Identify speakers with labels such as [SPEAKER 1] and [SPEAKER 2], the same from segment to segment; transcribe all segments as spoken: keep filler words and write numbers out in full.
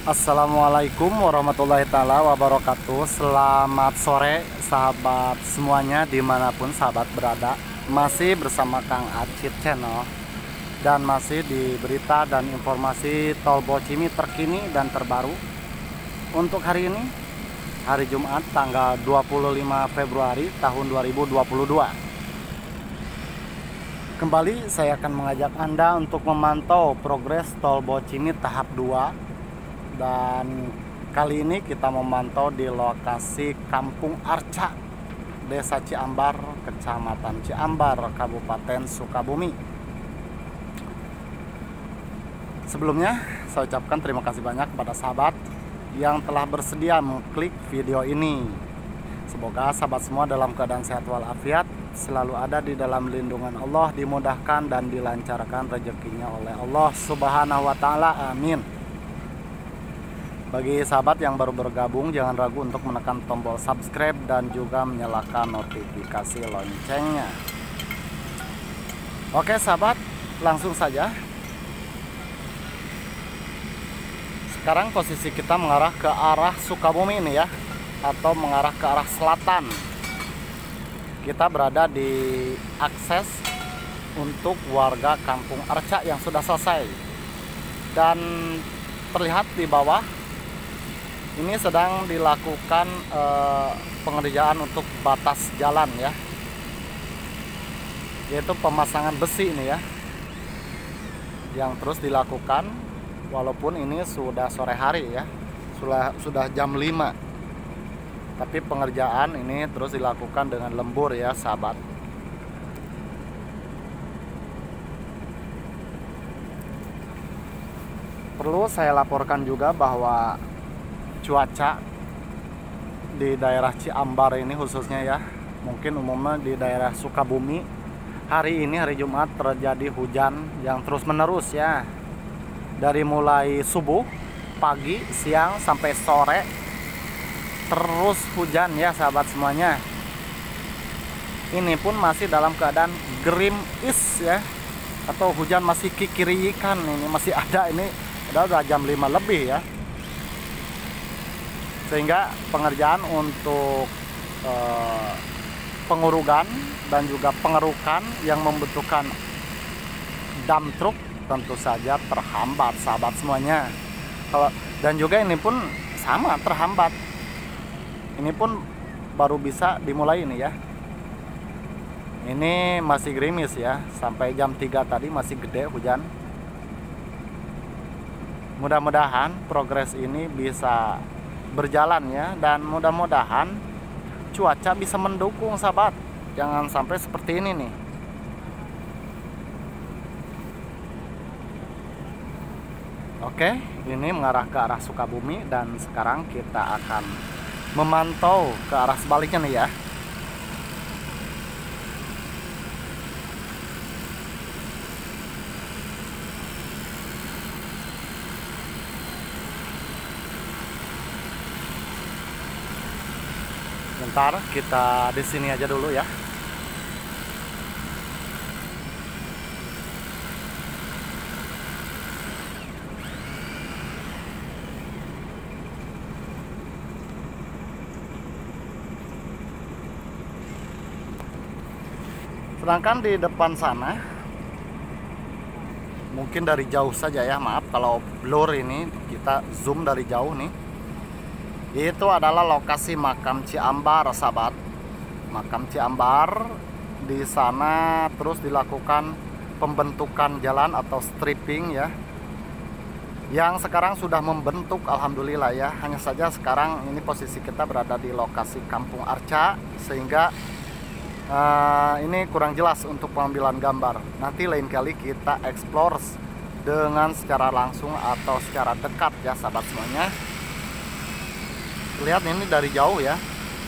[SPEAKER 1] Assalamualaikum warahmatullahi taala wabarakatuh. Selamat sore sahabat semuanya dimanapun sahabat berada. Masih bersama Kang Acit Channel dan masih di berita dan informasi Tol Bocimi terkini dan terbaru untuk hari ini, hari Jumat tanggal dua puluh lima Februari tahun dua ribu dua puluh dua. Kembali saya akan mengajak Anda untuk memantau progres Tol Bocimi tahap dua. Dan kali ini kita memantau di lokasi Kampung Arca, Desa Ciambar, Kecamatan Ciambar, Kabupaten Sukabumi. Sebelumnya saya ucapkan terima kasih banyak kepada sahabat yang telah bersedia mengklik video ini. Semoga sahabat semua dalam keadaan sehat walafiat, selalu ada di dalam lindungan Allah, dimudahkan dan dilancarkan rezekinya oleh Allah Subhanahu wa taala. Amin. Bagi sahabat yang baru bergabung, jangan ragu untuk menekan tombol subscribe dan juga menyalakan notifikasi loncengnya. Oke sahabat, langsung saja. Sekarang posisi kita mengarah ke arah Sukabumi ini ya, atau mengarah ke arah selatan. Kita berada di akses untuk warga Kampung Arca yang sudah selesai. Dan terlihat di bawah ini sedang dilakukan eh, pengerjaan untuk batas jalan ya, yaitu pemasangan besi ini ya, yang terus dilakukan walaupun ini sudah sore hari ya, sudah sudah jam lima, tapi pengerjaan ini terus dilakukan dengan lembur ya sahabat. Perlu saya laporkan juga bahwa cuaca di daerah Ciambar ini khususnya ya, mungkin umumnya di daerah Sukabumi, hari ini hari Jumat terjadi hujan yang terus menerus ya, dari mulai subuh, pagi, siang sampai sore terus hujan ya sahabat semuanya. Ini pun masih dalam keadaan gerimis ya, atau hujan masih kikirikan, ini masih ada, ini udah jam lima lebih ya. Sehingga pengerjaan untuk eh, pengurugan dan juga pengerukan yang membutuhkan dump truck tentu saja terhambat sahabat semuanya. Kalau dan juga ini pun sama terhambat. Ini pun baru bisa dimulai ini ya. Ini masih gerimis ya, sampai jam tiga tadi masih gede hujan. Mudah-mudahan progres ini bisa berjalan ya, dan mudah-mudahan cuaca bisa mendukung sahabat, jangan sampai seperti ini nih. Oke, ini mengarah ke arah Sukabumi dan sekarang kita akan memantau ke arah sebaliknya nih ya. Bentar, kita di sini aja dulu ya. Sedangkan di depan sana, mungkin dari jauh saja ya, maaf kalau blur ini, kita zoom dari jauh nih. Itu adalah lokasi makam Ciambar sahabat. Makam Ciambar, di sana terus dilakukan pembentukan jalan atau stripping ya, yang sekarang sudah membentuk alhamdulillah ya. Hanya saja sekarang ini posisi kita berada di lokasi Kampung Arca, sehingga uh, ini kurang jelas untuk pengambilan gambar. Nanti lain kali kita explore dengan secara langsung atau secara dekat ya sahabat semuanya. Lihat ini dari jauh ya.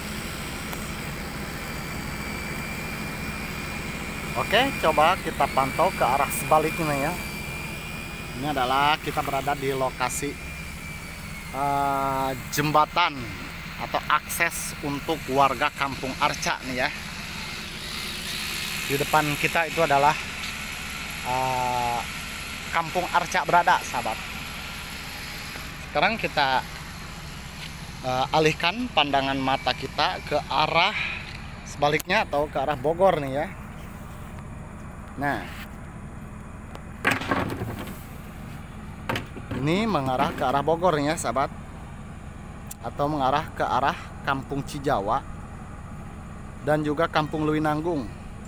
[SPEAKER 1] Oke, coba kita pantau ke arah sebaliknya ya. Ini adalah kita berada di lokasi uh, jembatan atau akses untuk warga Kampung Arca nih ya. Di depan kita itu adalah uh, Kampung Arca berada sahabat. Sekarang kita uh, alihkan pandangan mata kita ke arah sebaliknya atau ke arah Bogor nih ya. Nah, ini mengarah ke arah Bogor nih ya sahabat, atau mengarah ke arah Kampung Cijawa dan juga Kampung Luwinanggung.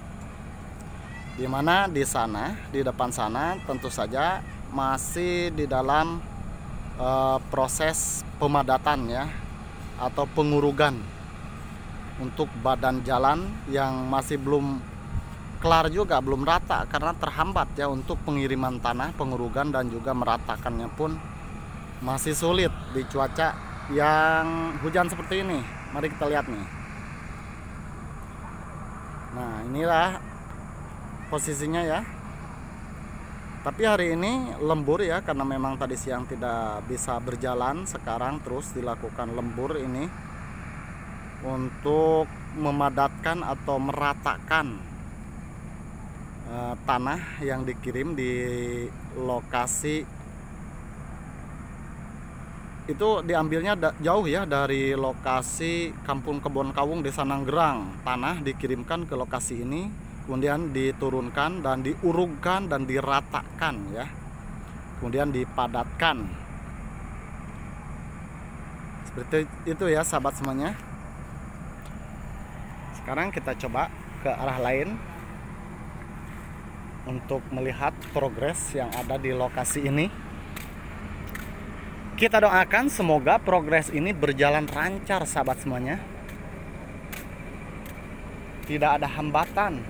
[SPEAKER 1] Dimana di sana, di depan sana tentu saja masih di dalam uh, proses pemadatan ya, atau pengurugan untuk badan jalan yang masih belum kelar juga, belum rata karena terhambat ya untuk pengiriman tanah, pengurugan dan juga meratakannya pun masih sulit di cuaca yang hujan seperti ini. Mari kita lihat nih. Nah, inilah posisinya ya. Tapi hari ini lembur ya, karena memang tadi siang tidak bisa berjalan. Sekarang terus dilakukan lembur ini untuk memadatkan atau meratakan uh, tanah yang dikirim di lokasi. Itu diambilnya jauh ya dari lokasi Kampung Kebon Kawung Desa Nanggerang. Tanah dikirimkan ke lokasi ini, kemudian diturunkan dan diurugkan dan diratakan ya, kemudian dipadatkan seperti itu ya sahabat semuanya. Sekarang kita coba ke arah lain untuk melihat progres yang ada di lokasi ini. Kita doakan semoga progres ini berjalan lancar sahabat semuanya, tidak ada hambatan.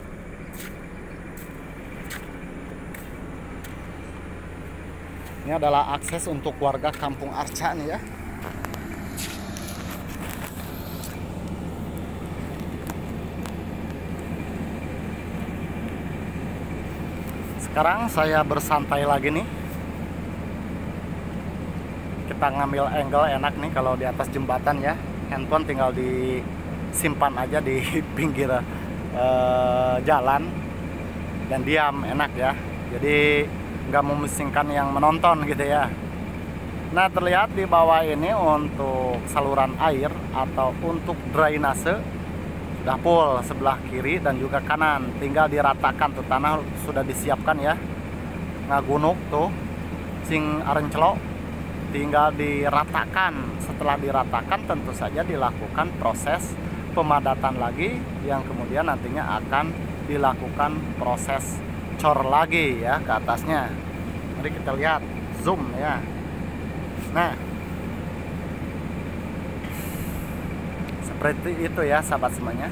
[SPEAKER 1] Ini adalah akses untuk warga Kampung Arca nih ya. Sekarang saya bersantai lagi nih. Kita ngambil angle enak nih kalau di atas jembatan ya. Handphone tinggal disimpan aja di pinggir uh, jalan dan diam, enak ya. Jadi nggak memusingkan yang menonton gitu ya. Nah, terlihat di bawah ini untuk saluran air atau untuk drainase sudah full sebelah kiri dan juga kanan. Tinggal diratakan tuh, tanah sudah disiapkan ya. Ngagunuk tuh sing arencelok, tinggal diratakan. Setelah diratakan tentu saja dilakukan proses pemadatan lagi yang kemudian nantinya akan dilakukan proses cor lagi ya ke atasnya. Mari kita lihat, zoom ya. Nah, seperti itu ya sahabat semuanya.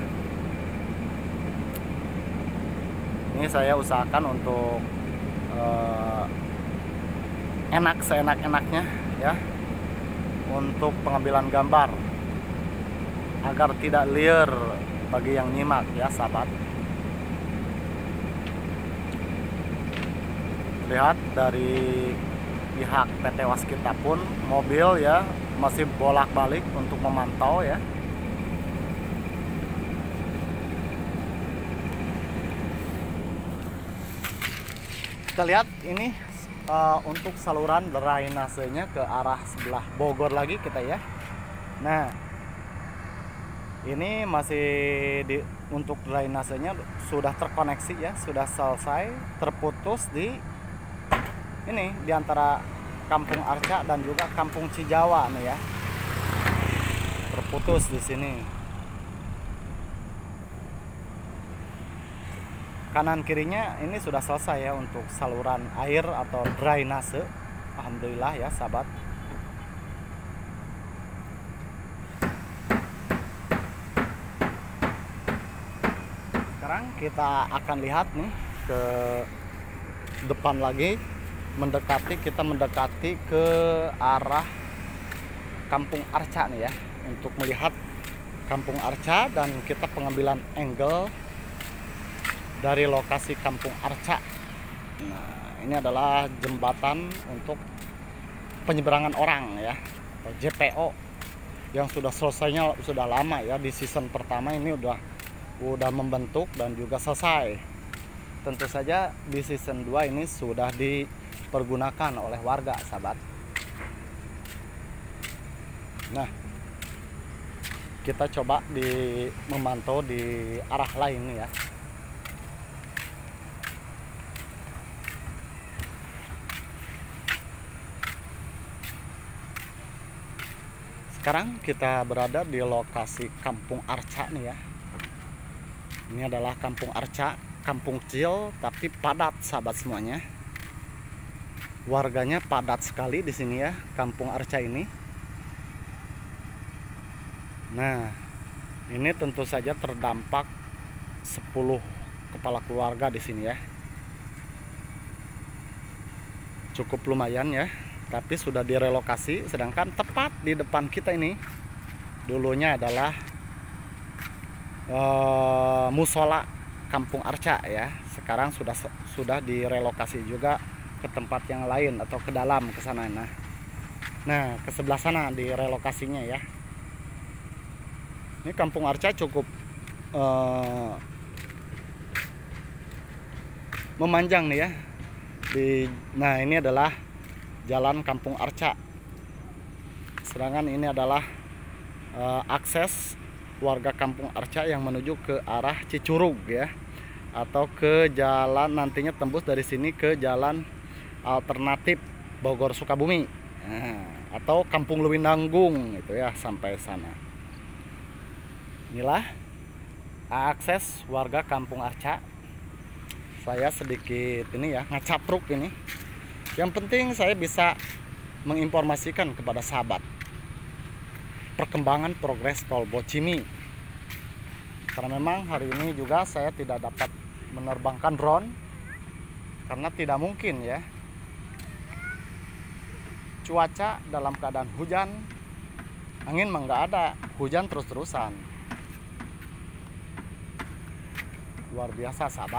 [SPEAKER 1] Ini saya usahakan untuk uh, enak seenak-enaknya ya untuk pengambilan gambar agar tidak liar bagi yang nyimak ya sahabat. Lihat dari pihak P T Waskita pun mobil ya masih bolak-balik untuk memantau ya. Kita lihat ini uh, untuk saluran drainasenya ke arah sebelah Bogor lagi kita ya. Nah, ini masih di, untuk drainasenya sudah terkoneksi ya, sudah selesai, terputus di ini di antara Kampung Arca dan juga Kampung Cijawa nih ya. Terputus di sini. Kanan kirinya ini sudah selesai ya untuk saluran air atau drainase. Alhamdulillah ya sahabat. Sekarang kita akan lihat nih ke depan lagi, mendekati kita mendekati ke arah Kampung Arca nih ya, untuk melihat Kampung Arca dan kita pengambilan angle dari lokasi Kampung Arca. Nah, ini adalah jembatan untuk penyeberangan orang ya, atau J P O yang sudah selesainya sudah lama ya. Di season pertama ini udah udah membentuk dan juga selesai. Tentu saja di season dua ini sudah dipergunakan oleh warga sahabat. Nah, kita coba di memantau di arah lain ya. Sekarang kita berada di lokasi Kampung Arca nih ya. Ini adalah Kampung Arca, kampung kecil tapi padat sahabat semuanya. Warganya padat sekali di sini ya, Kampung Arca ini. Nah, ini tentu saja terdampak sepuluh kepala keluarga di sini ya. Cukup lumayan ya, tapi sudah direlokasi. Sedangkan tepat di depan kita ini dulunya adalah uh, musola Kampung Arca ya. Sekarang sudah sudah direlokasi juga ke tempat yang lain atau ke dalam ke sana. Nah, nah ke sebelah sana direlokasinya ya. Ini Kampung Arca cukup uh, memanjang nih ya. Di, nah ini adalah Jalan Kampung Arca. Sedangkan ini adalah uh, akses warga Kampung Arca yang menuju ke arah Cicurug ya, atau ke jalan nantinya tembus dari sini ke jalan alternatif Bogor Sukabumi, nah, atau Kampung Lewinanggung itu ya, sampai sana. Inilah akses warga Kampung Arca. Saya sedikit ini ya ngacapruk ini. Yang penting saya bisa menginformasikan kepada sahabat perkembangan progres tol Bocimi. Karena memang hari ini juga saya tidak dapat menerbangkan drone karena tidak mungkin ya. Cuaca dalam keadaan hujan, angin mah nggak ada, hujan terus-terusan. Luar biasa sahabat.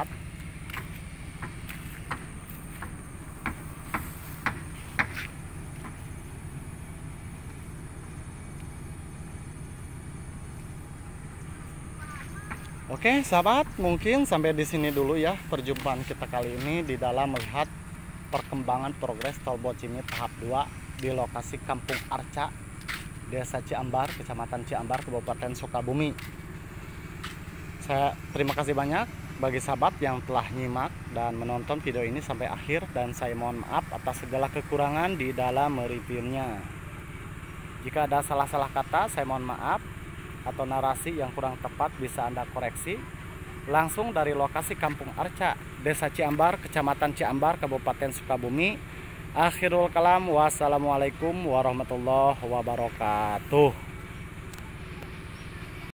[SPEAKER 1] Oke sahabat, mungkin sampai di sini dulu ya perjumpaan kita kali ini di dalam melihat perkembangan progres tol Bocimi tahap dua di lokasi Kampung Arca, Desa Ciambar, Kecamatan Ciambar, Kabupaten Sukabumi. Saya terima kasih banyak bagi sahabat yang telah nyimak dan menonton video ini sampai akhir, dan saya mohon maaf atas segala kekurangan di dalam mereviewnya. Jika ada salah-salah kata, saya mohon maaf, atau narasi yang kurang tepat bisa Anda koreksi langsung dari lokasi Kampung Arca, Desa Ciambar, Kecamatan Ciambar, Kabupaten Sukabumi. Akhirul kalam, wassalamualaikum warahmatullahi wabarakatuh.